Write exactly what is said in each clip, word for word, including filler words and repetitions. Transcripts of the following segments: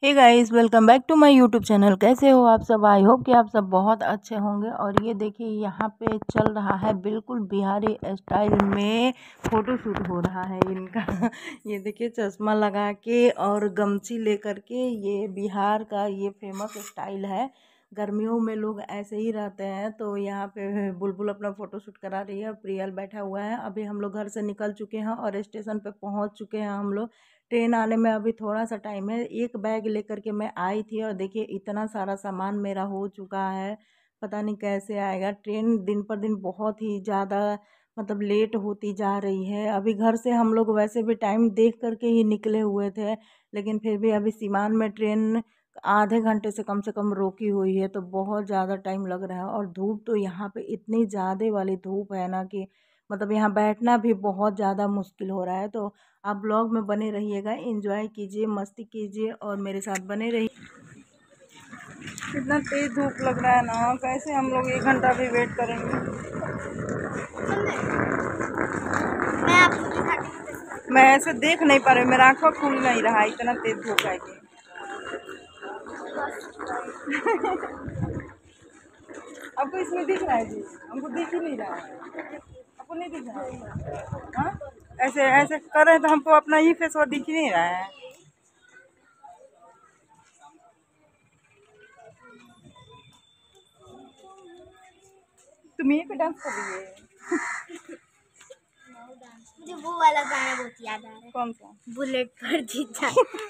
Hey guys, welcome back to my YouTube channel. कैसे हो आप सब? आई होप कि आप सब बहुत अच्छे होंगे। और ये देखिए यहाँ पे चल रहा है बिल्कुल बिहारी स्टाइल में फ़ोटो शूट हो रहा है इनका। ये देखिए चश्मा लगा के और गमछी लेकर के, ये बिहार का ये फेमस स्टाइल है। गर्मियों में लोग ऐसे ही रहते हैं। तो यहाँ पे बुलबुल अपना फ़ोटो शूट करा रही है, प्रियल बैठा हुआ है। अभी हम लोग घर से निकल चुके हैं और स्टेशन पे पहुँच चुके हैं हम लोग। ट्रेन आने में अभी थोड़ा सा टाइम है। एक बैग लेकर के मैं आई थी और देखिए इतना सारा सामान मेरा हो चुका है। पता नहीं कैसे आएगा। ट्रेन दिन पर दिन बहुत ही ज़्यादा मतलब लेट होती जा रही है। अभी घर से हम लोग वैसे भी टाइम देख करके ही निकले हुए थे, लेकिन फिर भी अभी सीवान में ट्रेन आधे घंटे से कम से कम रोकी हुई है, तो बहुत ज़्यादा टाइम लग रहा है। और धूप तो यहाँ पे इतनी ज़्यादा वाली धूप है ना कि मतलब यहाँ बैठना भी बहुत ज़्यादा मुश्किल हो रहा है। तो आप ब्लॉग में बने रहिएगा, एंजॉय कीजिए, मस्ती कीजिए और मेरे साथ बने रहिए। कितना तेज धूप लग रहा है ना, कैसे हम लोग एक घंटा भी वेट करेंगे। मैं आपको दिखाती मैं ऐसे देख नहीं पा रही, मेरा आँखों खुल नहीं रहा, इतना तेज धूप है कि आपको इसमें दिख रहा है जी? हमको दिख ही नहीं रहा है। आपको नहीं दिख रहा है? हाँ, ऐसे ऐसे कर रहे हैं तो हमको अपना ही फेस और दिख ही नहीं रहा है। तुम ये पे डांस कर रही है? मुझे वो वाला गाना बहुत याद आ रहा है। कौन सा? बुलेट पर जीता।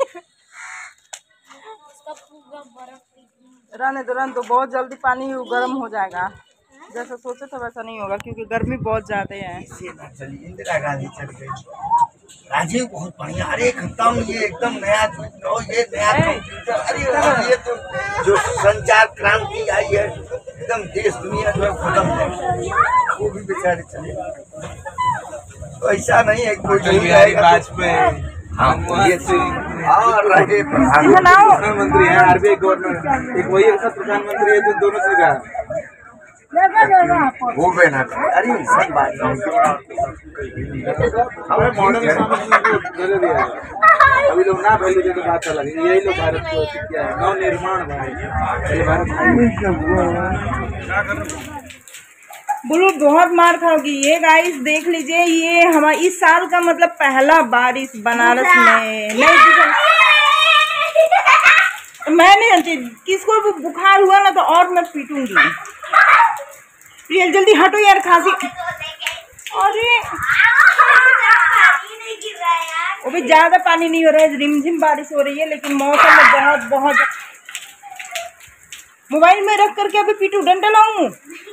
उसका पूरा बर्फ रहने दो रहने दो, बहुत जल्दी पानी गर्म हो जाएगा। जैसा सोचे था वैसा नहीं होगा, क्योंकि गर्मी बहुत ज्यादा है। इंदिरा गांधी चल गई। राजीव बहुत बढ़िया। अरे एकदम ये एकदम नया और ये नया कंप्यूटर। अरे ये तो जो संचार क्रांति आई है, एकदम देश दुनिया जो है खत्म है, वो भी बेचारे चले। तो ऐसा नहीं है कोई बिहारी वाजपेयी। हाँ, ये और रहे प्रधानमंत्री है, आरबीआई गवर्नर, एक वही प्रधानमंत्री है जो दोनों जगह वो बना। अरे सब बात हमें मॉडर्न दे दिया है। अभी लोग ना पहले जो बात अलग है, यही लोग भारत को किया है, नव निर्माण भारत। बोलो बहुत मार खाओगी। ये गाइस देख लीजिए, ये हमारा इस साल का मतलब पहला बारिश बनारस में। नहीं मैं नहीं जानती, किसको भी बुखार हुआ ना तो और मैं पीटूंगी। प्रियल जल्दी हटो यार, खांसी। अरे वो भी ज्यादा पानी नहीं हो रहा है, रिमझिम बारिश हो रही है, लेकिन मौसम में बहुत बहुत। मोबाइल में रख करके अभी पीटू, डंडा लाऊं?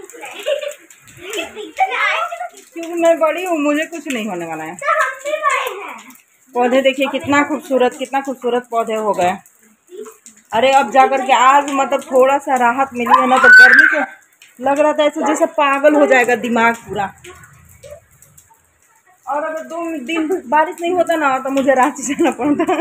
क्योंकि मैं बड़ी हूँ, मुझे कुछ नहीं होने वाला है। पौधे देखिए कितना खूबसूरत, कितना खूबसूरत पौधे हो गए। अरे अब जाकर के आज मतलब थोड़ा सा राहत मिली है ना, तो गर्मी से लग रहा था ऐसे जैसे पागल हो जाएगा दिमाग पूरा। और अगर दो दिन बारिश नहीं होता ना तो मुझे रांची जाना पड़ता।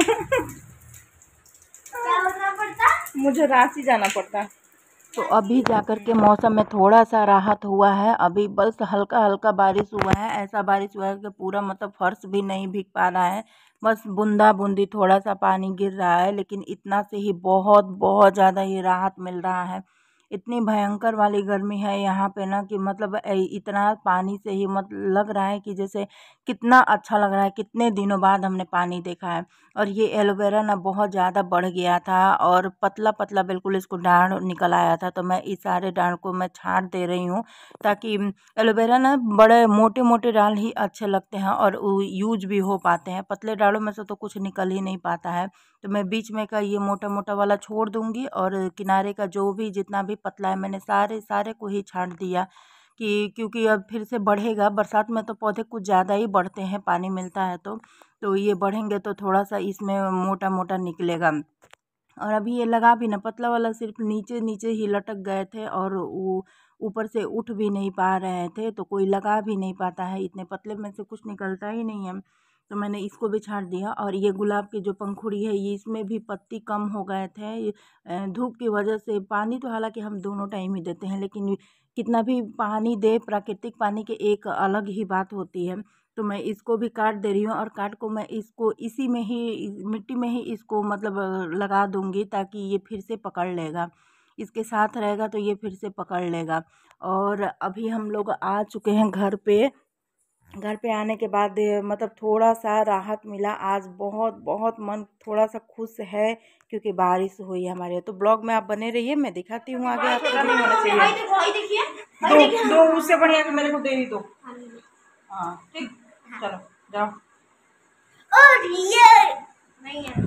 मुझे रांची जाना पड़ता। तो अभी जाकर के मौसम में थोड़ा सा राहत हुआ है। अभी बस हल्का हल्का बारिश हुआ है। ऐसा बारिश हुआ है कि पूरा मतलब फर्श भी नहीं भीग पा रहा है, बस बूंदा बूंदी थोड़ा सा पानी गिर रहा है। लेकिन इतना से ही बहुत बहुत ज़्यादा ही राहत मिल रहा है। इतनी भयंकर वाली गर्मी है यहाँ पे ना कि मतलब इतना पानी से ही मत लग रहा है कि जैसे कितना अच्छा लग रहा है। कितने दिनों बाद हमने पानी देखा है। और ये एलोवेरा ना बहुत ज़्यादा बढ़ गया था और पतला पतला बिल्कुल इसको डांड निकल आया था। तो मैं इस सारे डांड को मैं छांट दे रही हूँ, ताकि एलोवेरा ना बड़े मोटे मोटे डाल ही अच्छे लगते हैं और यूज भी हो पाते हैं। पतले डालों में से तो कुछ निकल ही नहीं पाता है। तो मैं बीच में का ये मोटा मोटा वाला छोड़ दूंगी और किनारे का जो भी जितना भी पतला है मैंने सारे सारे को ही छांट दिया, कि क्योंकि अब फिर से बढ़ेगा। बरसात में तो पौधे कुछ ज़्यादा ही बढ़ते हैं, पानी मिलता है तो तो ये बढ़ेंगे तो थोड़ा सा इसमें मोटा मोटा निकलेगा। और अभी ये लगा भी ना, पतला वाला सिर्फ नीचे नीचे ही लटक गए थे और वो ऊपर से उठ भी नहीं पा रहे थे, तो कोई लगा भी नहीं पाता है, इतने पतले में से कुछ निकलता ही नहीं है। तो मैंने इसको भी छांट दिया। और ये गुलाब की जो पंखुड़ी है, ये इसमें भी पत्ती कम हो गए थे धूप की वजह से। पानी तो हालांकि हम दोनों टाइम ही देते हैं, लेकिन कितना भी पानी दे, प्राकृतिक पानी की एक अलग ही बात होती है। तो मैं इसको भी काट दे रही हूँ और काट को मैं इसको इसी में ही मिट्टी में ही इसको मतलब लगा दूँगी ताकि ये फिर से पकड़ लेगा। इसके साथ रहेगा तो ये फिर से पकड़ लेगा। और अभी हम लोग आ चुके हैं घर पे। घर पे आने के बाद मतलब थोड़ा सा राहत मिला। आज बहुत बहुत मन थोड़ा सा खुश है क्योंकि बारिश हुई है हमारे यहाँ। तो ब्लॉग में आप बने रहिए, मैं दिखाती हूँ आगे। आपको नहीं होना चाहिए दो दो उससे बढ़िया कि मेरे को दे ही दो। हाँ ठीक, चलो जाओ। और ये नहीं है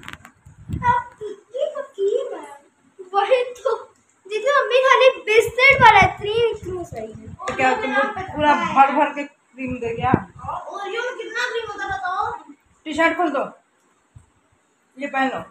वही तो दीदी मम्मी खाली बिस्किट वाला इतनी इतनी सही है। तो क्या तुमको पूरा भर भर के क्रीम दे गया? ओरियो में कितना क्रीम होता बताओ। टी शर्ट खोल दो, ये पहन लो।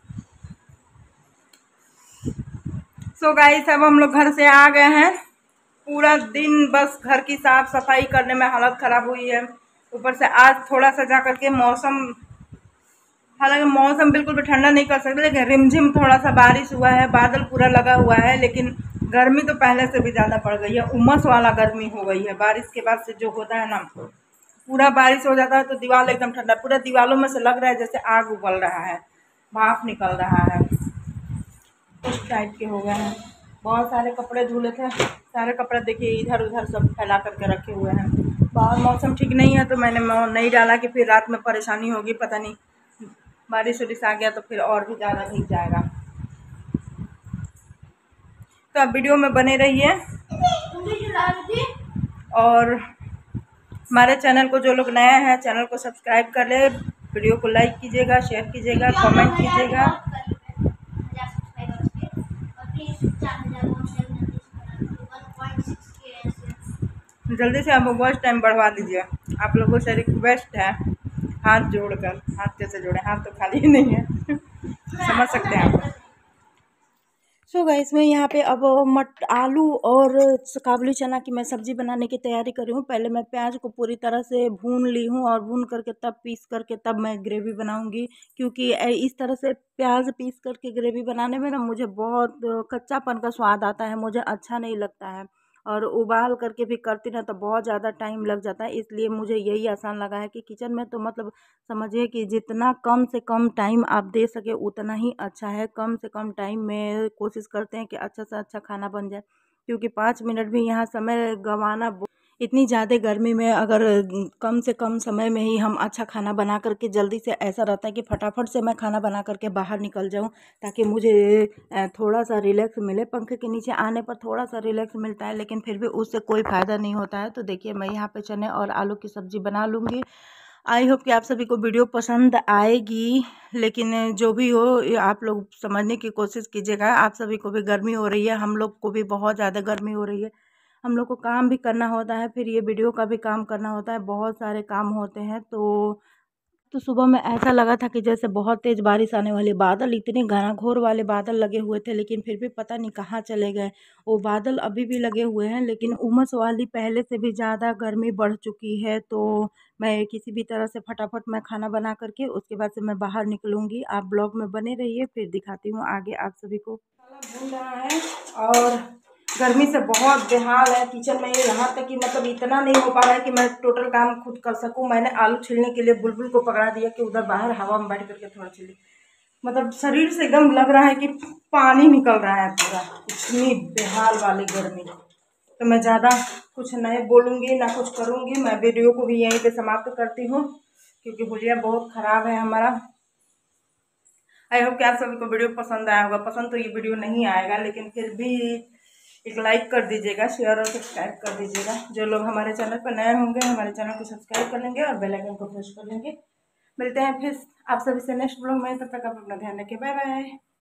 सो गाइस अब हम लोग घर से आ गए हैं। पूरा दिन बस घर की साफ सफाई करने में हालत ख़राब हुई है। ऊपर से आज थोड़ा सा जा करके मौसम, हालांकि मौसम बिल्कुल भी ठंडा नहीं कर सकते, लेकिन रिमझिम थोड़ा सा बारिश हुआ है, बादल पूरा लगा हुआ है। लेकिन गर्मी तो पहले से भी ज़्यादा पड़ गई है, उमस वाला गर्मी हो गई है। बारिश के बाद से जो होता है ना, पूरा बारिश हो जाता है तो दीवार एकदम ठंडा, पूरा दीवारों में से लग रहा है जैसे आग उबल रहा है, भाप निकल रहा है, उस टाइप के हो गए हैं। बहुत सारे कपड़े धुले थे, सारे कपड़े देखिए इधर उधर सब फैला करके रखे हुए हैं। बाहर मौसम ठीक नहीं है तो मैंने नहीं डाला कि फिर रात में परेशानी होगी, पता नहीं बारिश वारिश आ गया तो फिर और भी ज़्यादा भीग जाएगा। तो आप वीडियो में बने रहिए और हमारे चैनल को जो लोग नया है चैनल को सब्सक्राइब कर ले, वीडियो को लाइक कीजिएगा, शेयर कीजिएगा, कमेंट कीजिएगा। जल्दी से आप वॉच टाइम बढ़वा दीजिए, आप लोगों से रिक्वेस्ट है, हाथ जोड़कर। हाथ कैसे जोड़े, हाथ तो खाली ही नहीं है समझ सकते हैं आप। सो गाइस मैं यहाँ पे अब मट आलू और काबुली चना की मैं सब्ज़ी बनाने की तैयारी कर रही हूँ। पहले मैं प्याज को पूरी तरह से भून ली हूँ और भून करके तब पीस करके तब मैं ग्रेवी बनाऊँगी, क्योंकि इस तरह से प्याज पीस करके ग्रेवी बनाने में ना मुझे बहुत कच्चापन का स्वाद आता है, मुझे अच्छा नहीं लगता है। और उबाल करके भी करती ना तो बहुत ज़्यादा टाइम लग जाता है, इसलिए मुझे यही आसान लगा है कि किचन में तो मतलब समझिए कि जितना कम से कम टाइम आप दे सके उतना ही अच्छा है। कम से कम टाइम में कोशिश करते हैं कि अच्छा से अच्छा खाना बन जाए, क्योंकि पाँच मिनट भी यहाँ समय गंवाना, इतनी ज़्यादा गर्मी में अगर कम से कम समय में ही हम अच्छा खाना बना करके जल्दी से, ऐसा रहता है कि फटाफट से मैं खाना बना करके बाहर निकल जाऊं ताकि मुझे थोड़ा सा रिलैक्स मिले। पंखे के नीचे आने पर थोड़ा सा रिलैक्स मिलता है, लेकिन फिर भी उससे कोई फ़ायदा नहीं होता है। तो देखिए मैं यहाँ पे चने और आलू की सब्ज़ी बना लूँगी। आई होप कि आप सभी को वीडियो पसंद आएगी, लेकिन जो भी हो आप लोग समझने की कोशिश कीजिएगा। आप सभी को भी गर्मी हो रही है, हम लोग को भी बहुत ज़्यादा गर्मी हो रही है, हम लोग को काम भी करना होता है, फिर ये वीडियो का भी काम करना होता है, बहुत सारे काम होते हैं। तो तो सुबह में ऐसा लगा था कि जैसे बहुत तेज़ बारिश आने वाली, बादल इतने घनाघोर वाले बादल लगे हुए थे, लेकिन फिर भी पता नहीं कहाँ चले गए। वो बादल अभी भी लगे हुए हैं, लेकिन उमस वाली पहले से भी ज़्यादा गर्मी बढ़ चुकी है। तो मैं किसी भी तरह से फटाफट मैं खाना बना करके उसके बाद से मैं बाहर निकलूँगी। आप ब्लॉग में बने रहिए, फिर दिखाती हूँ आगे आप सभी को। भून रहा है और गर्मी से बहुत बेहाल है किचन में, यहाँ तक कि मतलब इतना नहीं हो पा रहा है कि मैं टोटल काम खुद कर सकूँ। मैंने आलू छीलने के लिए बुलबुल को पकड़ा दिया कि उधर बाहर हवा में बैठ करके थोड़ा छीले, मतलब शरीर से एकदम लग रहा है कि पानी निकल रहा है पूरा, इतनी बेहाल वाली गर्मी। तो मैं ज़्यादा कुछ नहीं बोलूँगी ना कुछ करूँगी, मैं वीडियो को भी यहीं पर समाप्त करती हूँ क्योंकि हुलिया बहुत ख़राब है हमारा। आई होप कि आप सभी को वीडियो पसंद आया होगा। पसंद तो ये वीडियो नहीं आएगा, लेकिन फिर भी एक लाइक कर दीजिएगा, शेयर और सब्सक्राइब कर दीजिएगा। जो लोग हमारे चैनल पर नए होंगे हमारे चैनल को सब्सक्राइब कर लेंगे और बेल आइकन को प्रेस कर लेंगे। मिलते हैं फिर आप सभी से नेक्स्ट ब्लॉग में, तब तक आप अपना ध्यान रखिए, बाय बाय।